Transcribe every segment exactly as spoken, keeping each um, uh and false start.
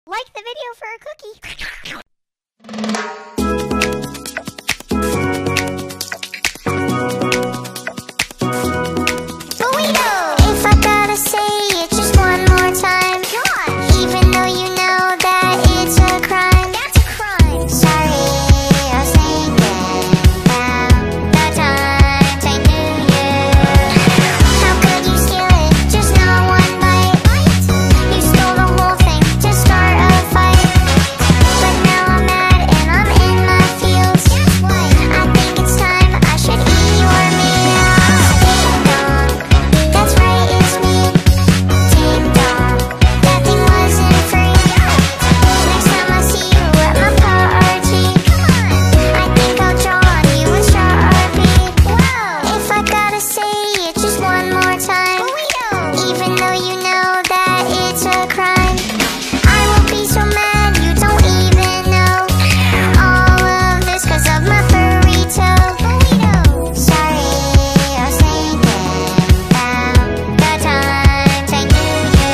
Like the video for a cookie. Burrito! If I gotta say it just one more time, even though you know that it's a crime. That's a crime. Sorry, I was thinking about the times I knew you. How could you steal it? Just not one bite. You stole the whole thing to start a fight. But now I'm mad and I'm in my feels. I think it's time I should eat your meal. Ding dong, that's right, it's me. Ding dong, that thing wasn't free. Next time I see you at my party, I think I'll draw on you a Sharpie. If I gotta say it just one more time, even though you know that it's a crime, I will be so mad you don't even know. All of this 'cause of my burrito. Sorry, I was thinking about the times I knew you.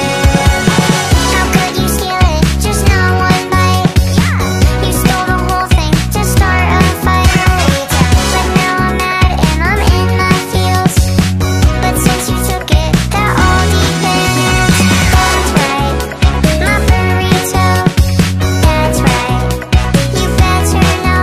How could you steal it? Just not one bite. You stole the whole thing to start a fight. But now I'm mad and I'm in my feels. But since you took it, that all depends. That's right, my burrito. That's right, you better know.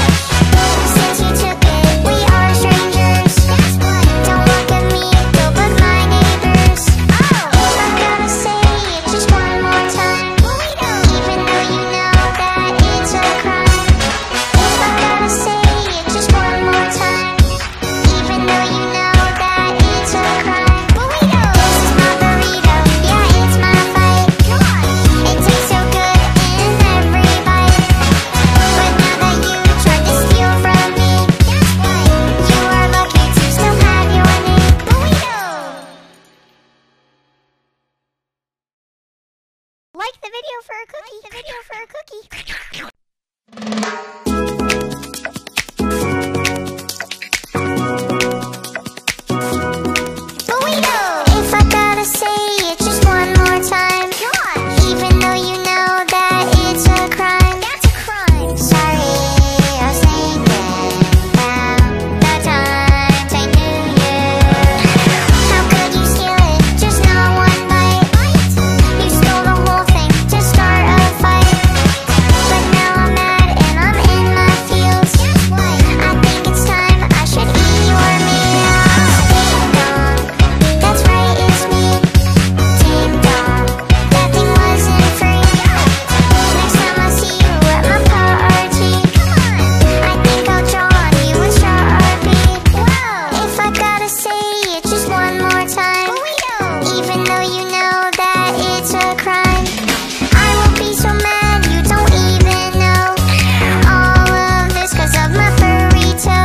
Since you took it, we are strangers. Don't look at me, go but my neighbors. If I gotta say it just one more time, even though you know that it's a crime. If I gotta say it just one more time, even though you know that it's a crime. This is my burrito, yeah, it's my fight. It tastes so good in every bite. But now that you tried to steal from me, you are lucky to still have your name. Like the video for a cookie. Like the video for a cookie. Burrito! If I gotta say it just one more time, even though you know that it's a crime. That's a crime. Sorry, I was thinking about the times I knew you. How could you steal it? Just not one bite. You stole the whole thing to start a fight. But now I'm mad and I'm in my feels. I think it's time I should eat your meal. Ding dong, that's right, it's me. Ding dong, that thing wasn't free. Next time I see you at my party, I think I'll draw on you a Sharpie. If I gotta say it just one more time, even though you know that it's a crime, I will be so mad you don't even know. All of this 'cause of my burrito.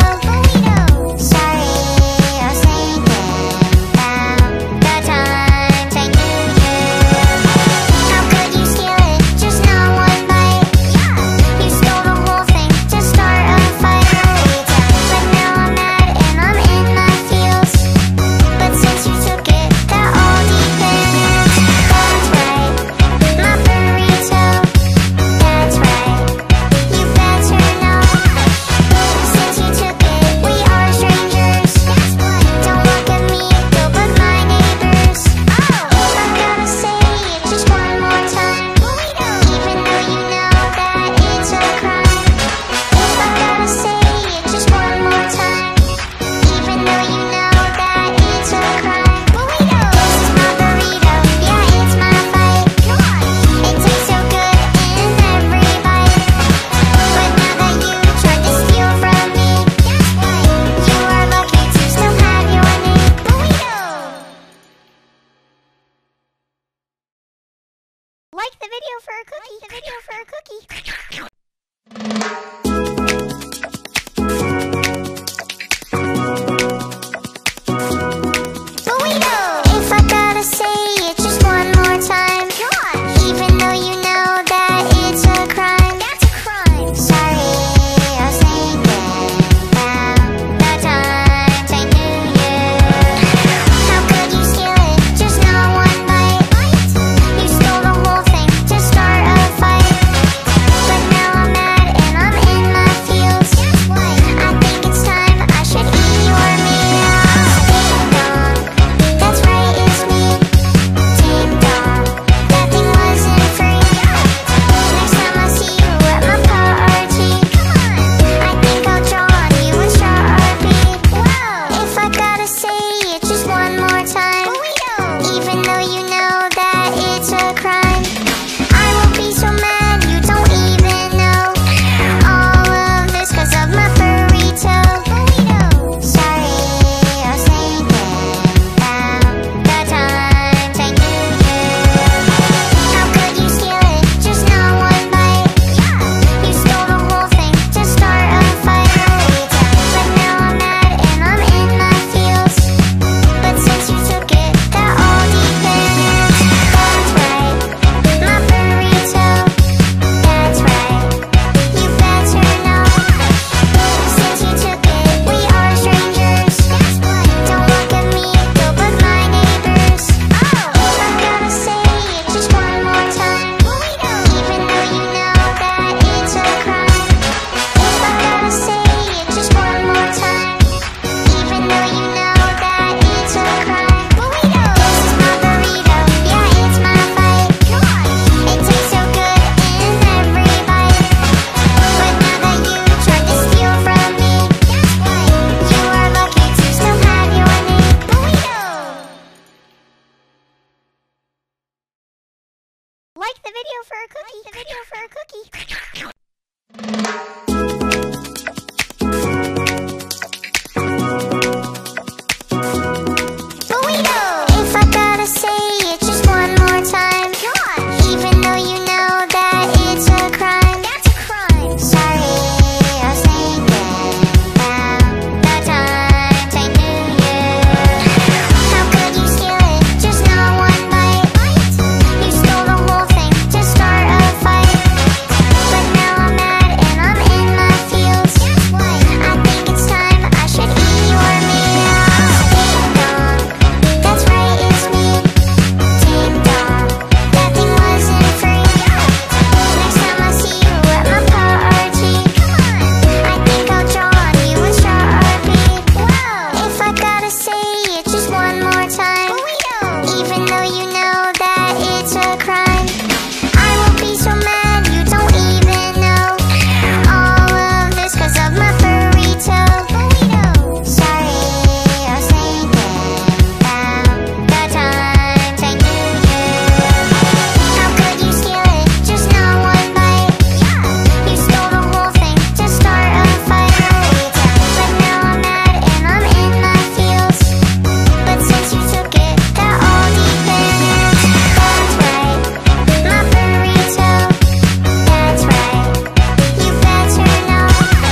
Sorry, I was thinking about the times I knew you. How could you steal it? Just not one bite. You stole the whole thing to start a fight. But now I'm mad and I'm in my feels. But since you took it, that all depends. That's right, my burrito. That's right, you better know. Since you took it, we are strangers. Don't look at me, go but my neighbors. If I gotta say it just one more time, even though you know that it's a crime. If I gotta say it just one more time, even though you know that it's a crime. This is my burrito, yeah, it's my fight. It tastes so good in every bite. But now that you tried to steal from me, you are lucky to still have your name. Like the video for a cookie. Like the video for a cookie. Burrito! If I gotta say it just one more time, even though you know that it's a crime. That's a crime. Sorry, I was thinking about the times I knew you. How could you steal it? Just not one bite. You stole the whole thing to start a Like the video for a cookie. If I gotta say it just one more time, even though you know that it's a crime, that's a crime. Sorry, I was thinking about the times I knew you. How could you steal it? Just not one bite. You stole the whole thing to start a fight. But now I'm mad and I'm in my feels. I think it's time I should eat your meal. Ding dong, that's right, it's me. Ding dong, that thing wasn't free. Next time I see you at my party, I think I'll draw on you a Sharpie. If I gotta say it just one more time, even though you know that it's a crime, I will be so mad you don't even know. All of this 'cause of my furry toe. Sorry, I was thinking about the times I knew you. How could you steal it? Just not one bite. You stole the whole thing to start a fight. But now I'm mad and I'm in my feels. But since you took it, that all depends. That's right, my furry toe. That's right, you better know.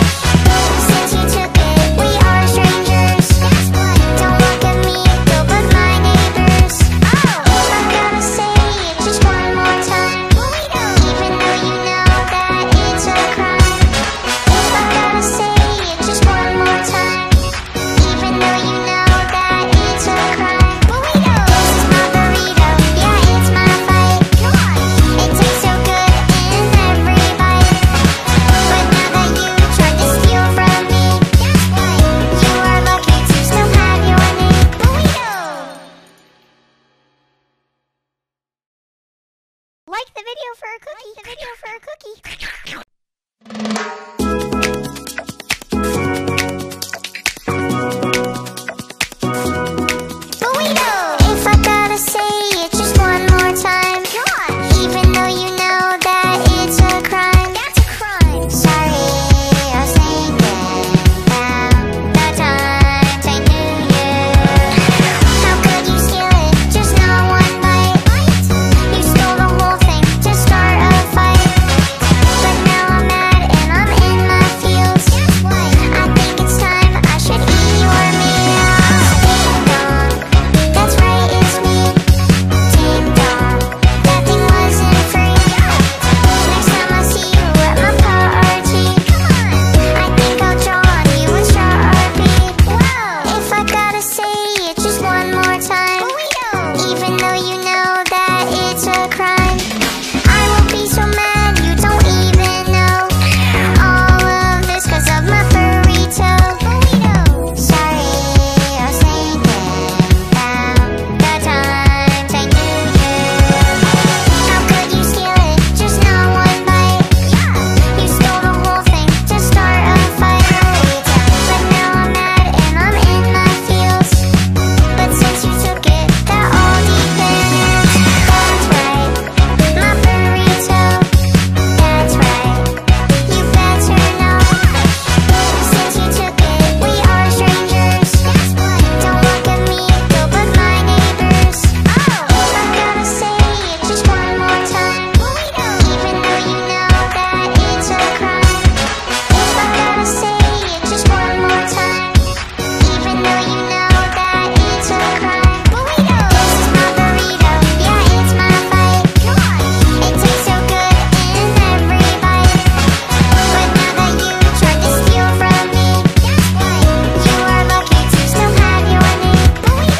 Since you took it, we are strangers. Don't look at me, go but my neighbors. If I gotta say it just one more time, even though you know that it's a crime. If I gotta say it just one more time, even though you know that it's a crime. This is my burrito, yeah, it's my fight. It tastes so good in every bite. But now that you tried to steal from me, you are lucky to still have your name. Like the video for a cookie. Like the video for a cookie. If I gotta say it just one more time, even though you know that it's a crime, that's a crime. Sorry, I was thinking about the times I knew you. How could you steal it? Just not one bite. You stole the whole thing to start a fight. But now I'm mad and I'm in my feels. I think it's time I should eat your meal. Ding dong, that's right, it's me. Ding dong, that thing wasn't free. Next time I see you at my party, I think I'll draw on you a Sharpie. If I gotta say it just one more time, even though you know that it's a crime, I will be so mad you don't even know. All of this 'cause of my furry toe. Sorry, I was thinking about the times I knew you. How could you steal it? Just not one bite. You stole the whole thing to start a fight. But now I'm mad and I'm in my feels. But since you took it, that all depends. That's right, my furry toe. That's right, you better know. Since you took it, we are strangers. Don't look at me, go but my neighbors. If I gotta say it just one more time, even though you know that it's a crime. If I gotta say it just one more time, even though you know that it's a crime. This is my burrito, yeah, it's my fight. It tastes so good in every bite. But now that you tried to steal from me, you are lucky to still have your name.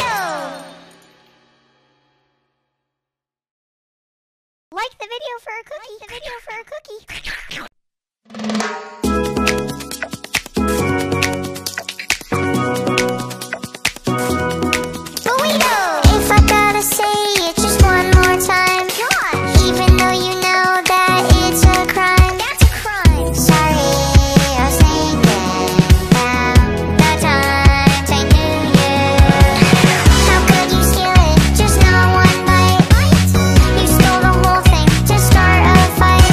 Like the video for a cookie. Like the video for a cookie. If I gotta say it just one more time, even though you know that it's a crime, that's a crime. Sorry, I was thinking about the times I knew you. How could you steal it? Just not one bite. You stole the whole thing to start a fight.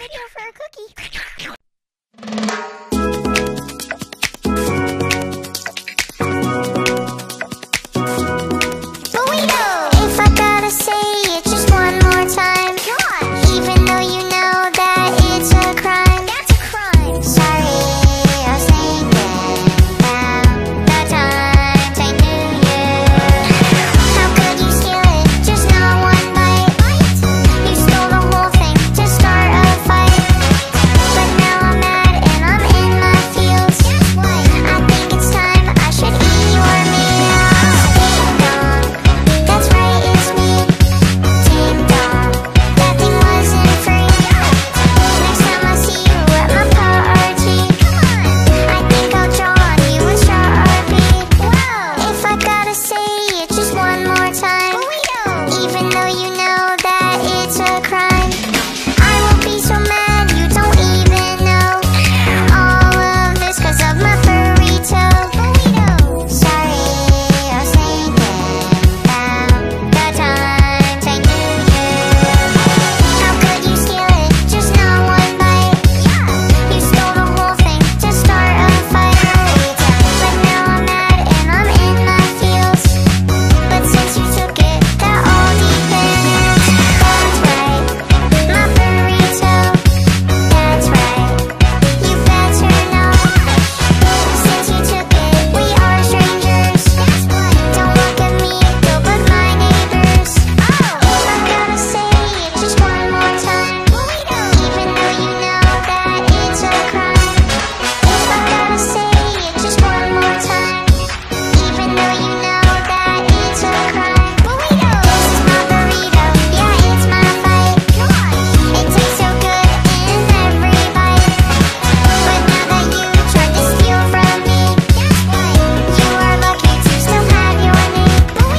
video for a cookie. If I gotta say it just one more time, even though you know that it's a crime, that's a crime. Sorry, I was thinking about the times I knew you. How could you steal it? Just not one bite. You stole the whole thing to start a fight. But now I'm mad and I'm in my feels. I think it's time I should eat your meal. Ding dong, that's right, it's me. Ding dong, that thing wasn't free. Next time I see you at my party, I think I'll draw on you a Sharpie. If I gotta say it just one more time, even though you know that it's a crime, I will be so mad you don't even know. All of this 'cause of my furry toe. Sorry, I was thinking about the times I knew you. How could you steal it? Just not one bite. You stole the whole thing to start a fight. But now I'm mad and I'm in my feels. But since you took it, that all depends. That's right, my furry toe. That's right, you better know. Since you took it, we are strangers. Don't look at me, go but my neighbors. If I gotta say it just one more time, even though you know that it's a crime. If I gotta say it just one more time, even though you know that it's a crime. This is my burrito, yeah, it's my fight. It tastes so good in every bite. But now that you tried to steal from me, you are lucky to still have your name.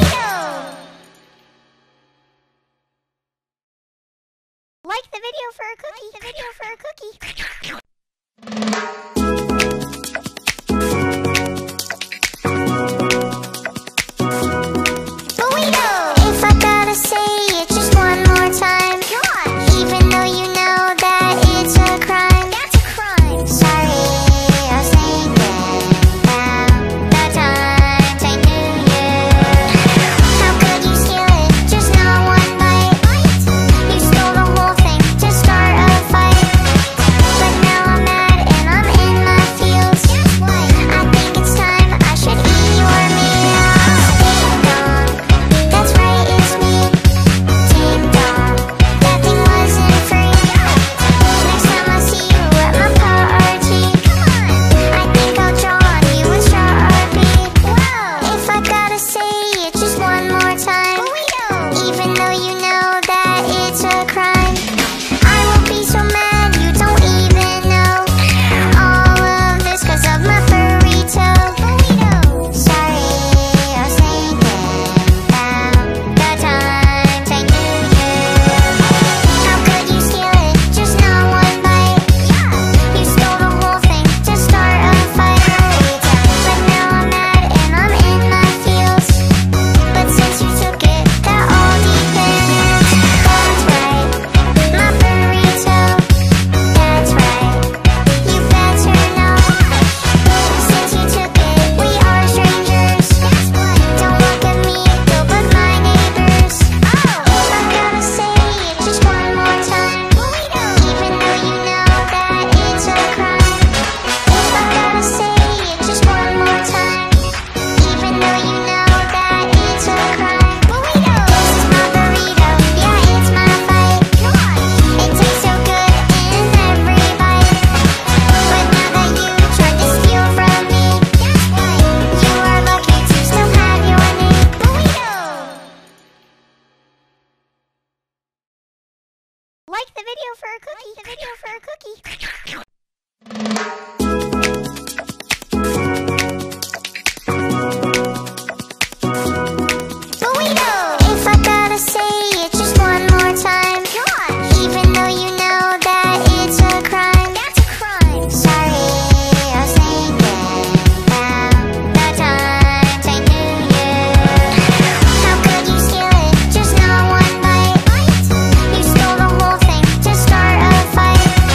Like the video for a cookie. Like the video for a cookie. If I gotta say it just one more time, even though you know that it's a crime, that's a crime. Sorry, I was thinking about the times I knew you. How could you steal it? Just not one bite. You stole the whole thing to start a fight. But now I'm mad and I'm in my feels. I think it's time I should eat your meal. Ding dong, that's right, it's me. Ding dong, that thing wasn't free. Next time I see you at my party, I think I'll draw on you a Sharpie. If I gotta say it just one more time, even though you know that it's a crime, I will be so mad you don't even know. All of this 'cause of my furry toe. Sorry, I was thinking about the times I knew you. How could you steal it? Just not one bite. You stole the whole thing to start a fight. But now I'm mad and I'm in my feels. But since you took it, that all depends. That's right, my furry toe. That's right, you better know. Since you took it, we are strangers. Don't look at me, go but my neighbors. If I gotta say it just one more time, even though you know that it's a crime. If I gotta say it just one more time, even though you know that it's a crime. This is my burrito, yeah, it's my fight. It tastes so good in every bite. But now that you tried to steal from me, you are lucky to still have your name. Like the video for a cookie. Like the video for a cookie. If I gotta say it just one more time, even though you know that it's a crime, that's a crime. Sorry, I was thinking about the times I knew you. How could you steal it? Just not one bite. You stole the whole thing to start a fight.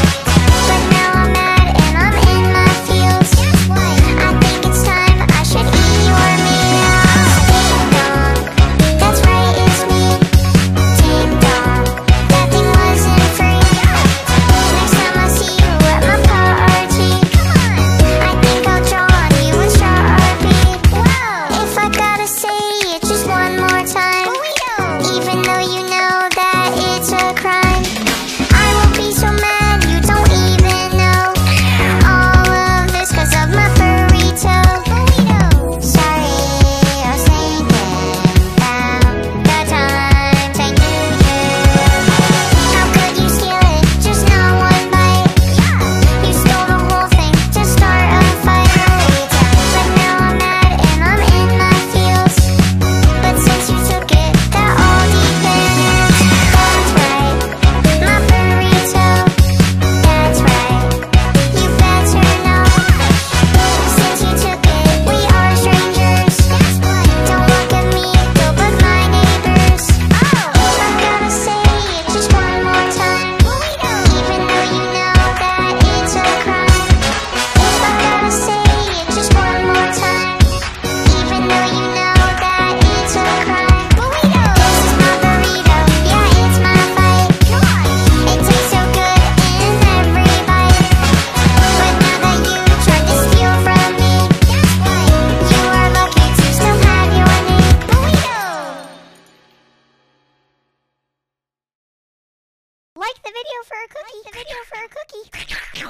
video for a cookie.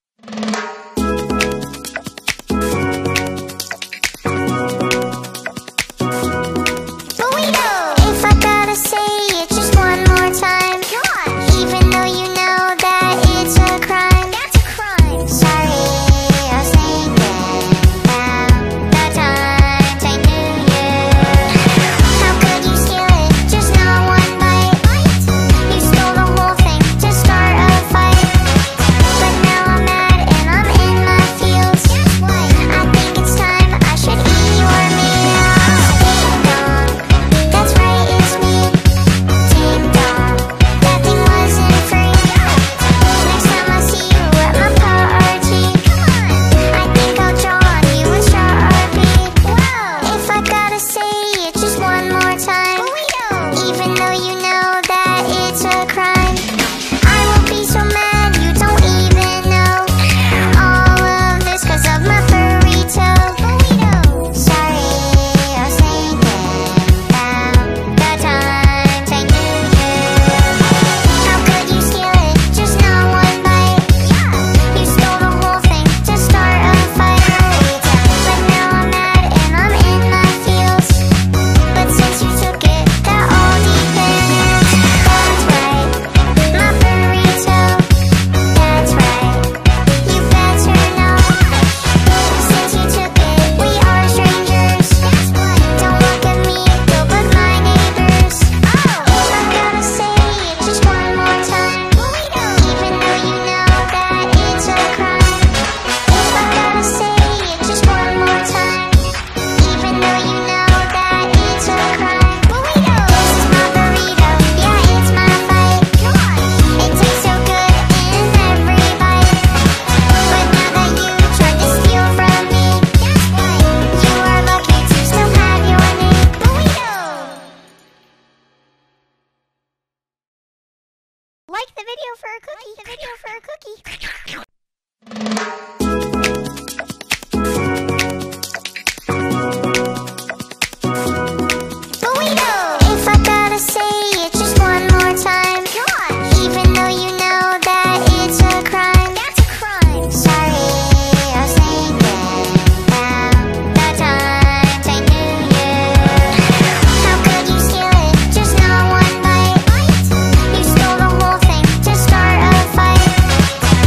Burrito! If I gotta say it just one more time, even though you know that it's a crime. That's a crime. Sorry, I was thinking about the times I knew you. How could you steal it? Just not one bite. You stole the whole thing to start a fight. But now I'm mad and I'm in my feels. I think it's time I should eat your meal. Ding dong, that's right, it's me. Ding dong, that thing wasn't free. Next time I see you at my party, I think I'll draw on you a Sharpie. If I gotta say it just one more time, even though you know that it's a crime, I will be so mad you don't even know. All of this 'cause of my burrito. Sorry, I was thinking about the times I knew you. How could you steal it? Just not one bite. You stole the whole thing to start a fight. But now I'm mad and I'm in my feels. But since you took it, that all depends. That's right, my burrito. That's right, you better know. Since you took it, we are strangers. Don't look at me, go but my neighbors. If I gotta say it just one more time, even though you know that it's a crime. If I gotta say it just one more time, even though you know that it's a crime. This is my burrito, yeah, it's my fight. It tastes so good in every bite. But now that you tried to steal from me, you are lucky to still have your name. Like the video for a cookie. Like the video for a cookie. Burrito! If I gotta say it just one more time, even though you know that it's a crime. That's a crime. Sorry, I was thinking about the times I knew you. How could you steal it? Just not one bite. You stole the whole thing to start a fight.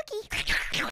cookie.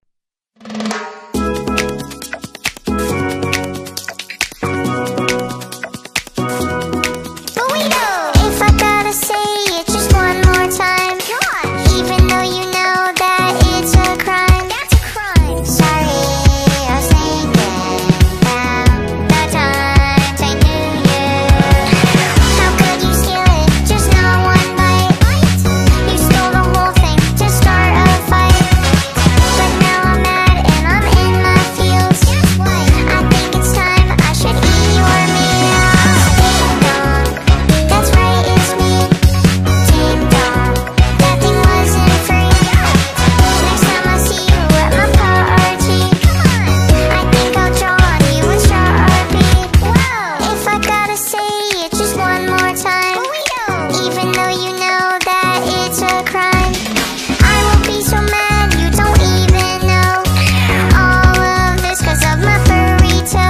If I gotta say it just one more time, even though you know that it's a crime, that's a crime. Sorry, I was thinking about the times I knew you. How could you steal it? Just not one bite. You stole the whole thing to start a fight. But now I'm mad and I'm in my feels. I think it's time I should eat your meal. Ding dong, that's right, it's me. Ding dong, that thing wasn't free. Next time I see you at my party, I think I'll draw on you a Sharpie. If I gotta say it just one more time, even though you know that it's a crime, I will be so mad you don't even know. All of this 'cause of my burrito.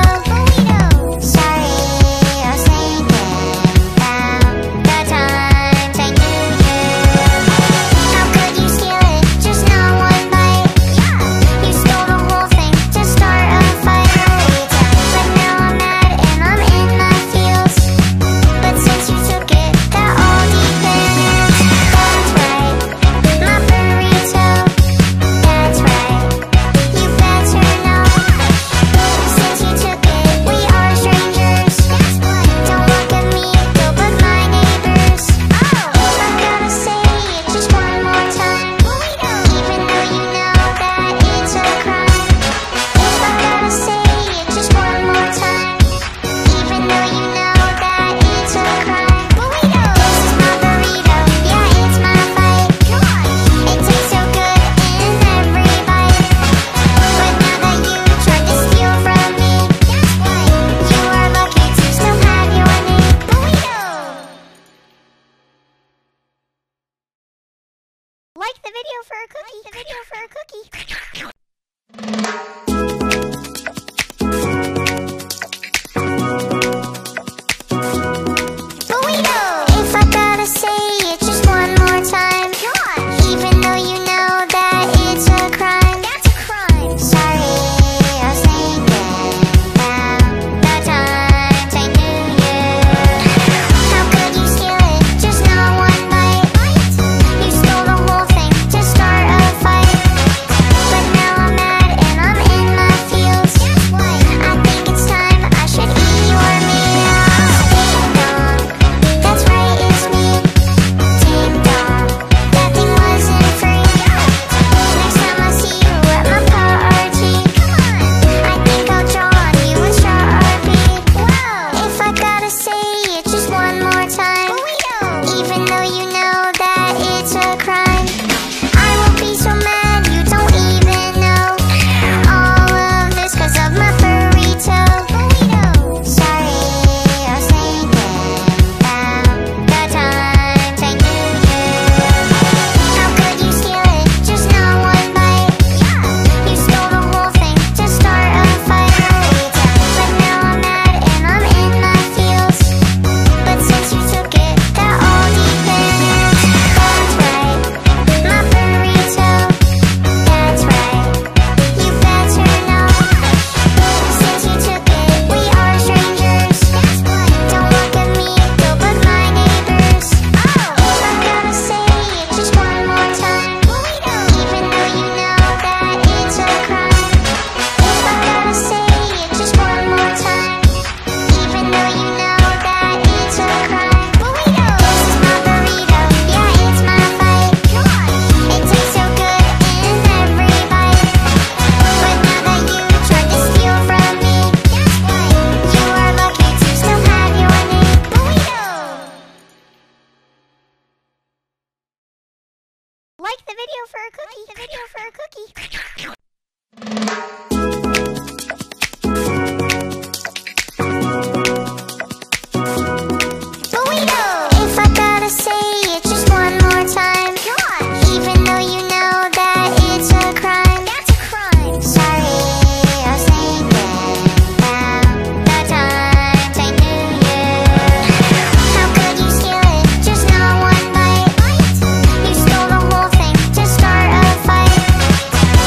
Sorry, I was thinking about the times I knew you. How could you steal it? Just not one bite. You stole the whole thing to start a fight. But now I'm mad and I'm in my feels. But since you took it, that all depends. That's right, my burrito. That's right, you better know. Since you took it, we are strangers. Don't look at me, go but my neighbors. If I gotta say it just one more time, even though you know that it's a crime. If I gotta say it just one more time, even though you know that it's a crime. This is my burrito, yeah, it's my fight. It tastes so good in every bite. But now that you tried to steal from me, you are lucky to still have your name. Like the video for a cookie. Like the video for a cookie. If I gotta say it just one more time, even though you know that it's a crime, that's a crime. Sorry, I was thinking about the times I knew you. How could you steal it? Just not one bite. You stole the whole thing to start a fight. But now I'm mad and I'm in my feels. I think it's time I should eat your meal. Ding dong, that's right, it's me. Ding dong, that thing wasn't free. Next time I see you at my party, I think I'll draw on you a Sharpie. If I gotta say it just one more time, even though you know that it's a crime, I will be so mad you don't even know. All of this 'cause of my burrito. Sorry, I was thinking about the times I knew you. How could you steal it? Just not one bite. You stole the whole thing to start a fight. But now I'm mad and I'm in my feels. But since you took it, that all depends. That's right, my burrito. That's right, you better know. Since you took it, we are strangers. Don't look at me, go but my neighbors. If I gotta say it just one more time, even though you know that it's a crime. If I gotta say it just one more time, even though you know that it's a crime. This is my burrito, yeah, it's my fight. It tastes so good in every bite. But now that you tried to steal from me, you are lucky to still have your name. Like the video for a cookie. Like the video for a cookie. If I gotta say it just one more time, even though you know that it's a crime, that's a crime. Sorry, I was thinking about the times I knew you. How could you steal it? Just not one bite. You stole the whole thing to start a fight.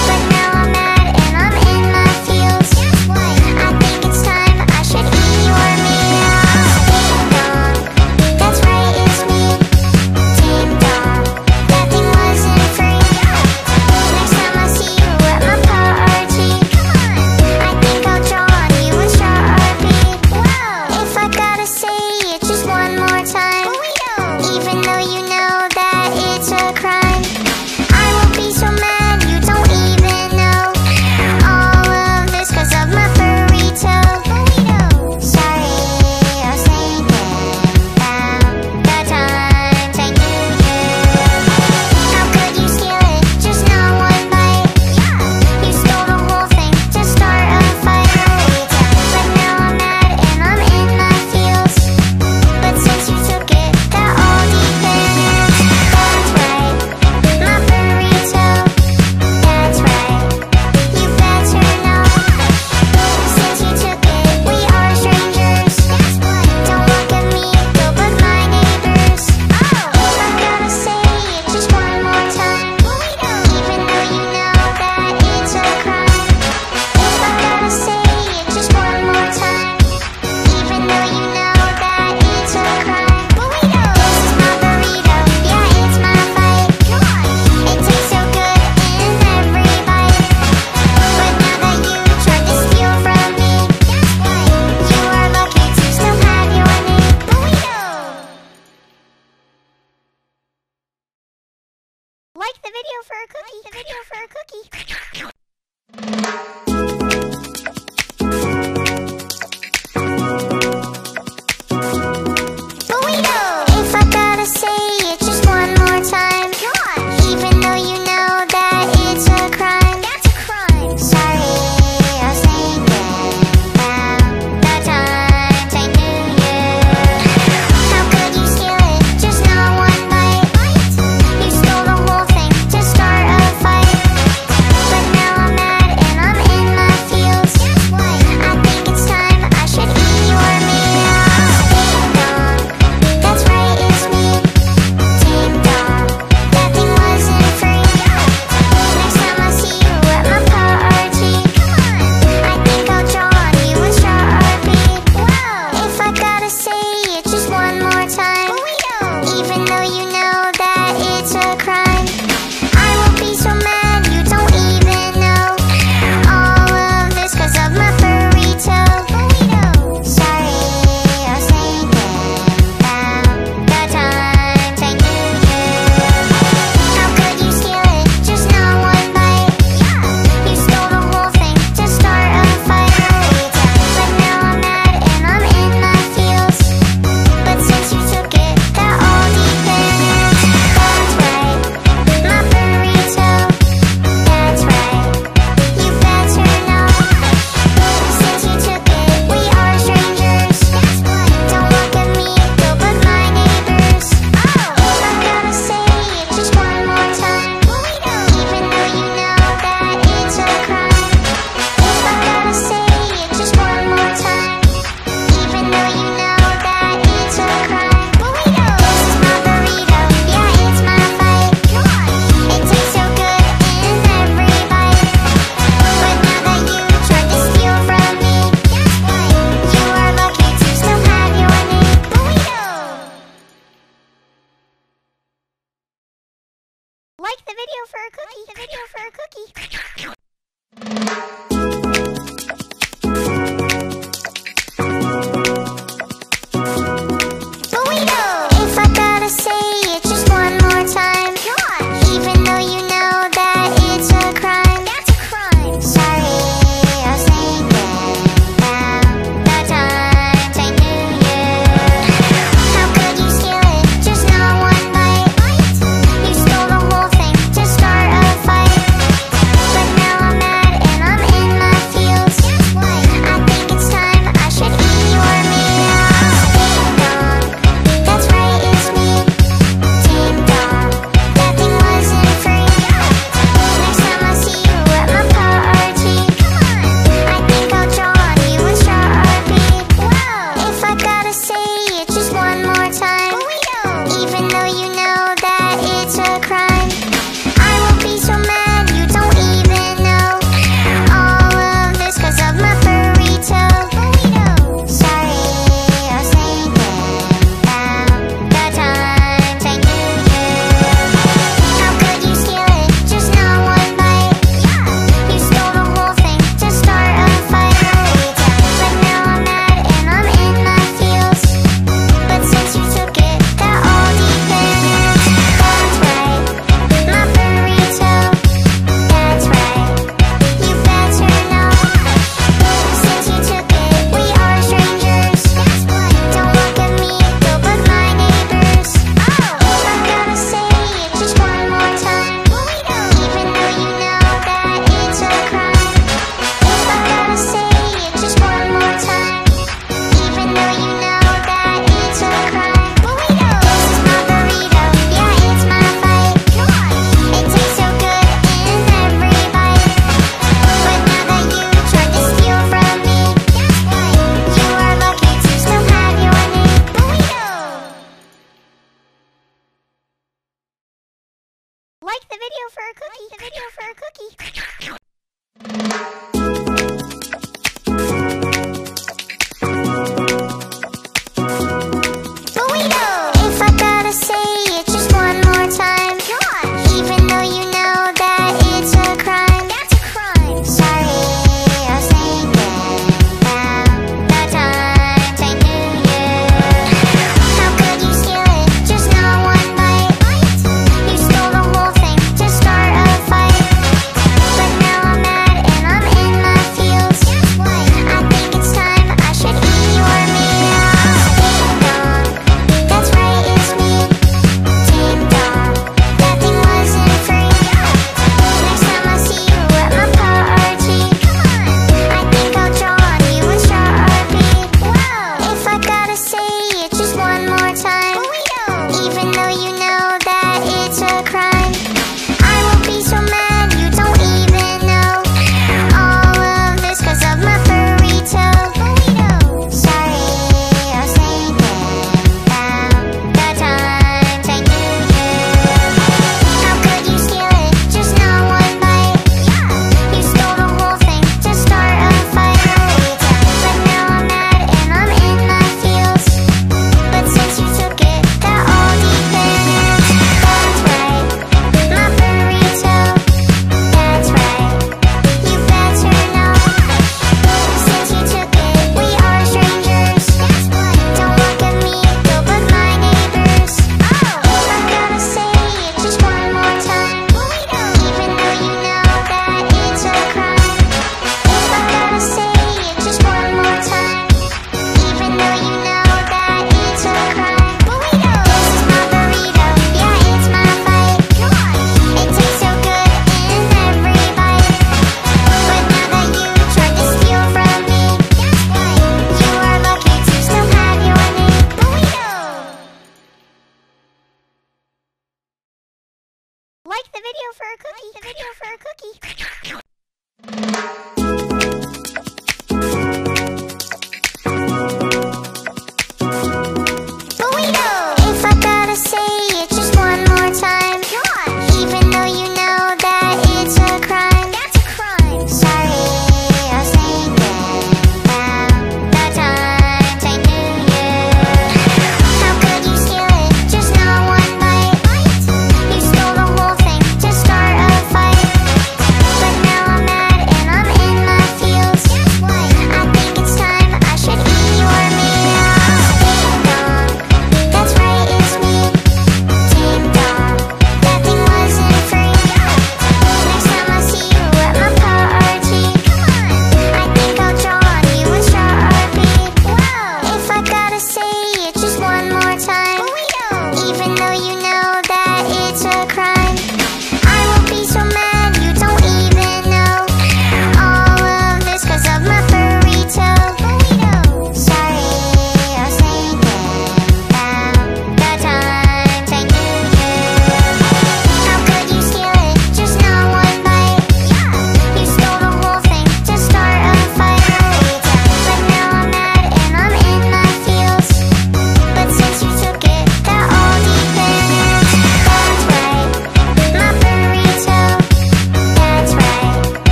a cookie. Like the video for a cookie.